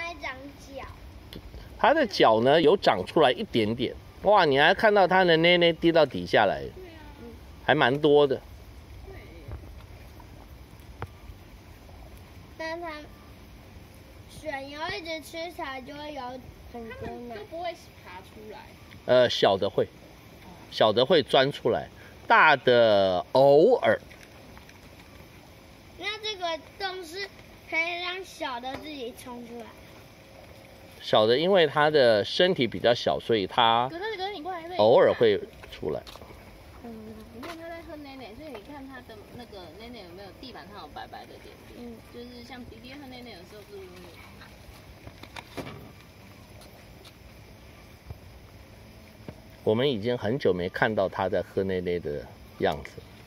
还长脚。 它的脚呢有长出来一点点，哇，你还看到它的内内滴到底下来，还蛮多的。 但它水牛一直吃草，就会有很多奶。 都不会爬出来。 小的会，小的会钻出来，大的偶尔。 那这个洞是可以让小的自己冲出来。 小的因为它的身体比较小，所以它可是你过来， 偶尔会出来。 你看它在喝奶奶，所以你看它的那个奶奶有没有地板上有白白的点点？就是像弟弟喝奶奶的时候是不是有？ 我们已经很久没看到它在喝奶奶的样子。